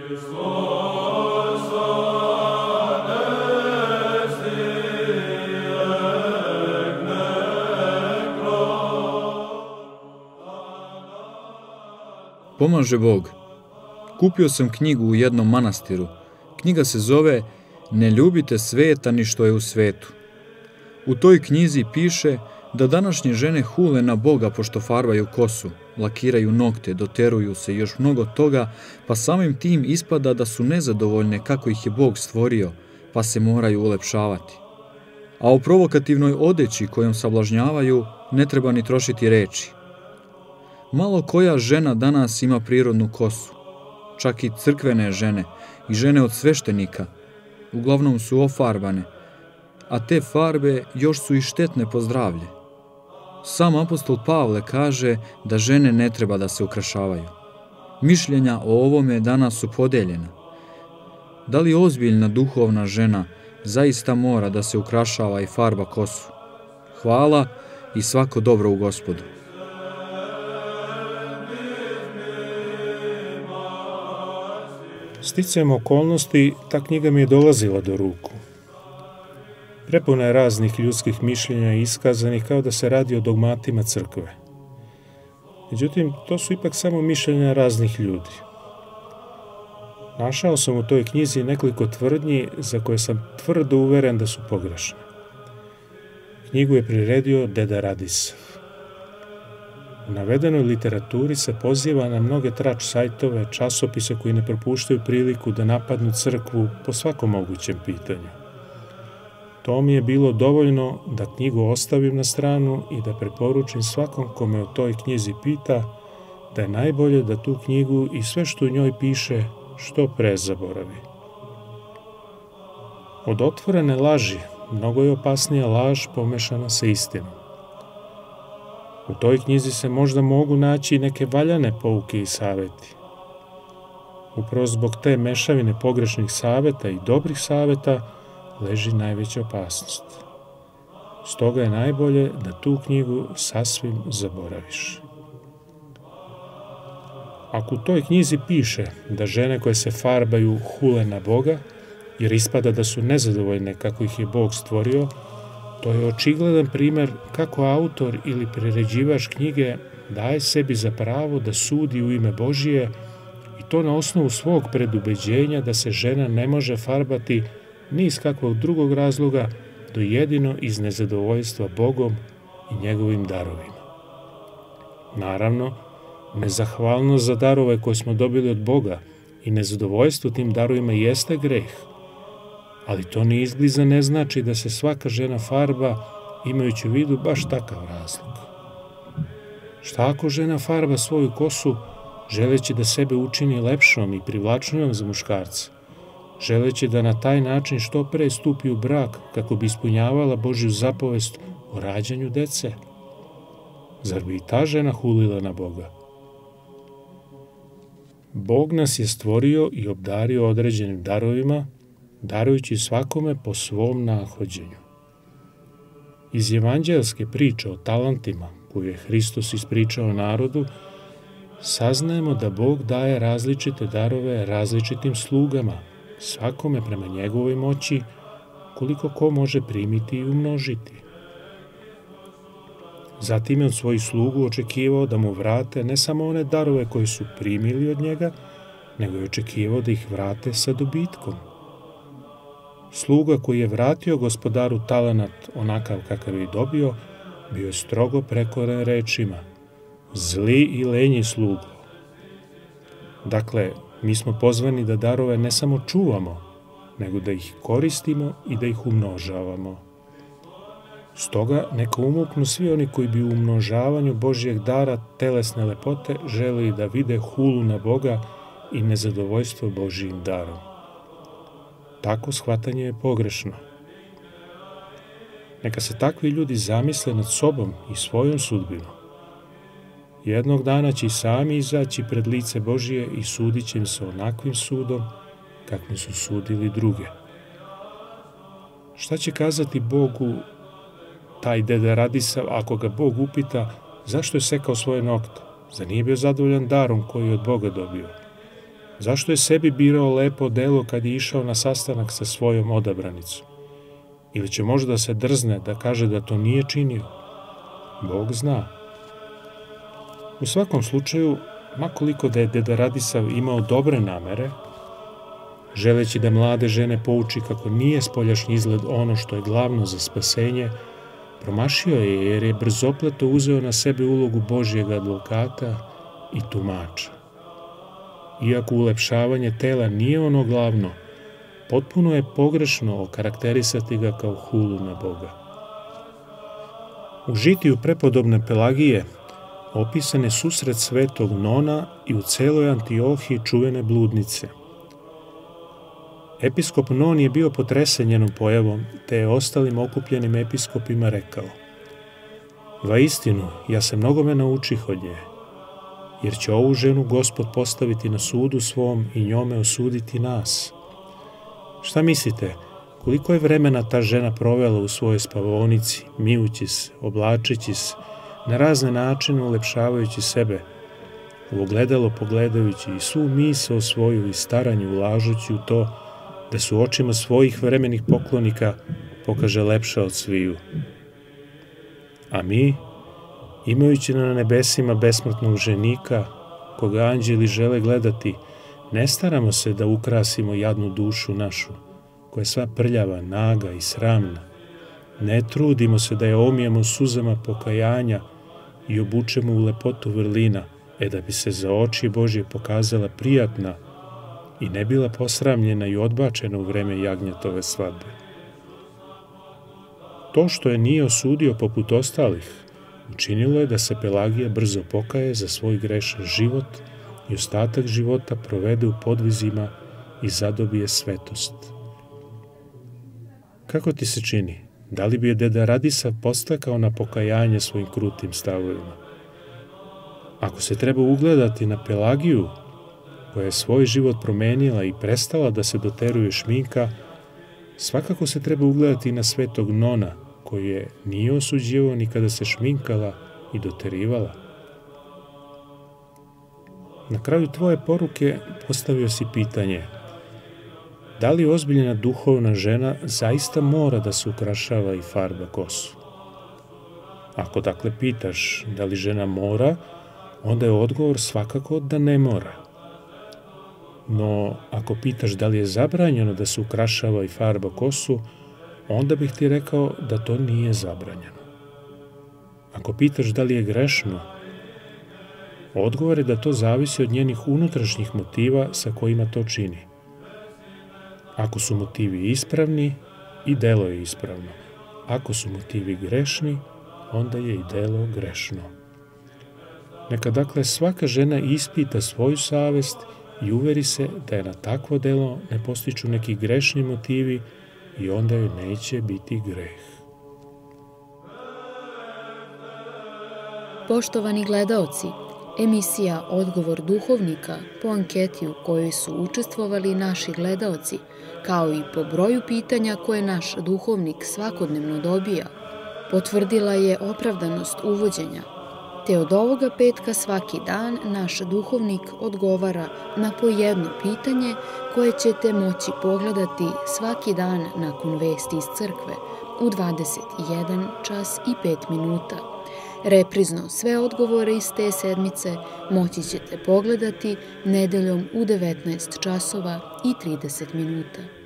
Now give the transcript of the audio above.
Pomaže Bog. Kupio sam knjigu u jednom manastiru. Knjiga se zove Ne ljubite sveta ni što je u svetu. U toj knjizi piše da današnje žene hule na Boga pošto farbaju kosu, lakiraju nokte, doteruju se i još mnogo toga, pa samim tim ispada da su nezadovoljne kako ih je Bog stvorio, pa se moraju ulepšavati. A o provokativnoj odeći kojom sablažnjavaju ne treba ni trošiti reči. Malo koja žena danas ima prirodnu kosu, čak i crkvene žene i žene od sveštenika, uglavnom su ofarbane, a te farbe još su i štetne po zdravlje. Sam apostol Pavle kaže da žene ne treba da se ukrašavaju. Mišljenja o ovome danas su podeljena. Da li ozbiljna duhovna žena zaista mora da se ukrašava i farba kosu? Hvala i svako dobro u Gospodu. Sticajem okolnosti, ta knjiga mi je dolazila do ruku. Prepuna je raznih ljudskih mišljenja iskazanih kao da se radi o dogmatima crkve. Međutim, to su ipak samo mišljenja raznih ljudi. Našao sam u toj knjizi nekoliko tvrdnji za koje sam tvrdo uveren da su pogrešne. Knjigu je priredio deda Radis. U navedenoj literaturi se poziva na mnoge trač sajtove, časopise koji ne propuštaju priliku da napadnu crkvu po svakom mogućem pitanju. To mi je bilo dovoljno da knjigu ostavim na stranu i da preporučim svakom kome o toj knjizi pita da je najbolje da tu knjigu i sve što u njoj piše što pre zaboravi. Od otvorene laži mnogo je opasnija laž pomešana sa istinom. U toj knjizi se možda mogu naći neke valjane pouke i saveti. Upravo zbog te mešavine pogrešnih saveta i dobrih saveta leži najveća opasnost. Stoga je najbolje da tu knjigu sasvim zaboraviš. Ako u toj knjizi piše da žene koje se farbaju hule na Boga, jer ispada da su nezadovoljne kako ih je Bog stvorio, to je očigledan primer kako autor ili priređivač knjige daje sebi za pravo da sudi u ime Božije i to na osnovu svog predubeđenja da se žena ne može farbati ni iz kakvog drugog razloga do jedino iz nezadovoljstva Bogom i njegovim darovima. Naravno, nezahvalnost za darove koje smo dobili od Boga i nezadovoljstvo tim darovima jeste greh, ali to ni izbliza ne znači da se svaka žena farba imajući u vidu baš takav razlog. Šta ako žena farba svoju kosu želeći da sebe učini lepšom i privlačnijom za muškarca, želeći da na taj način što pre stupi u brak kako bi ispunjavala Božju zapovest o rađanju dece? Zar bi i ta žena hulila na Boga? Bog nas je stvorio i obdario određenim darovima, darujući svakome po svom nahođenju. Iz evanđelske priče o talentima, koju je Hristos ispričao narodu, saznajemo da Bog daje različite darove različitim slugama, svakome prema njegovoj moći, koliko ko može primiti i umnožiti. Zatim je od svojih slugu očekivao da mu vrate ne samo one darove koje su primili od njega, nego je očekivao da ih vrate sa dobitkom. Sluga koji je vratio gospodaru talenat onakav kakav je dobio, bio je strogo prekoren rečima: zli i lenji slugo. Dakle, mi smo pozvani da darove ne samo čuvamo, nego da ih koristimo i da ih umnožavamo. Stoga neka umuknu svi oni koji bi u umnožavanju Božjeg dara telesne lepote želeli da vide hulu na Boga i nezadovoljstvo Božjim darom. Tako shvatanje je pogrešno. Neka se takvi ljudi zamisle nad sobom i svojom sudbinom. Jednog dana će i sami izaći pred lice Božije i sudit će im se onakvim sudom kakvim su sudili druge. Šta će kazati Bogu taj deda Radisa ako ga Bog upita zašto je sekao svoje nokte? Zar nije bio zadovoljan darom koji je od Boga dobio? Zašto je sebi birao lepo delo kad je išao na sastanak sa svojom odabranicom? Ili će možda se drzne da kaže da to nije činio? Bog zna. U svakom slučaju, makoliko da je deda Radisav imao dobre namere, želeći da mlade žene pouči kako nije spoljašnji izgled ono što je glavno za spasenje, promašio je jer je brzopleto uzeo na sebe ulogu Božjeg advokata i tumača. Iako ulepšavanje tela nije ono glavno, potpuno je pogrešno okarakterisati ga kao hulu na Boga. U žitiju prepodobne Pelagije opisan je susret svetog Nona i u celoj Antiohiji čuvene bludnice. Episkop Non je bio potresen njenom pojavom, te je ostalim okupljenim episkopima rekao: "Vaistinu, ja se mnogome naučih od nje, jer će ovu ženu Gospod postaviti na sudu svom i njome osuditi nas. Šta mislite, koliko je vremena ta žena provela u svojoj spavaonici, mijući se, oblačeći se, na razne načine ulepšavajući sebe, u ogledalo pogledajući i svu misao svoju i staranje ulažući u to da su očima svojih vremenih poklonika pokaže lepša od sviju. A mi, imajući na nebesima besmrtnog ženika, koga anđeli žele gledati, ne staramo se da ukrasimo jadnu dušu našu, koja je sva prljava, naga i sramna. Ne trudimo se da je omijemo suzama pokajanja i obučemo u lepotu vrlina, da bi se za oči Božje pokazala prijatna i ne bila posramljena i odbačena u vreme jagnjetove svadbe. To što je nije osudio poput ostalih, učinilo je da se Pelagija brzo pokaje za svoj grešan život i ostatak života provede u podvizima i zadobije svetost. Kako ti se čini? Da li bi je deda Radisav postakao na pokajanje svojim krutim stavovima? Ako se treba ugledati na Pelagiju, koja je svoj život promenila i prestala da se doteruje šminka, svakako se treba ugledati na svetog Nona, koji je nije osuđivao ni kada se šminkala i doterivala. Na kraju tvoje poruke postavio si pitanje: da li ozbiljna duhovna žena zaista mora da se ukrašava i farba kosu? Ako dakle pitaš da li žena mora, onda je odgovor svakako da ne mora. No, ako pitaš da li je zabranjeno da se ukrašava i farba kosu, onda bih ti rekao da to nije zabranjeno. Ako pitaš da li je grešno, odgovor je da to zavisi od njenih unutrašnjih motiva sa kojima to čini. Ako su motivi ispravni, i delo je ispravno. Ako su motivi grešni, onda je i delo grešno. Neka dakle svaka žena ispita svoju savest i uveri se da je na takvo delo ne postiču neki grešni motivi i onda joj neće biti greh. Poštovani gledaoci, emisija Odgovor duhovnika po anketi u kojoj su učestvovali naši gledaoci, kao i po broju pitanja koje naš duhovnik svakodnevno dobija, potvrdila je opravdanost uvođenja, te od ovoga petka svaki dan naš duhovnik odgovara na po jedno pitanje koje ćete moći pogledati svaki dan nakon vesti iz crkve u 21 čas i 5 minuta. Reprizno sve odgovore iz te sedmice moći ćete pogledati nedeljom u 19 časova i 30 minuta.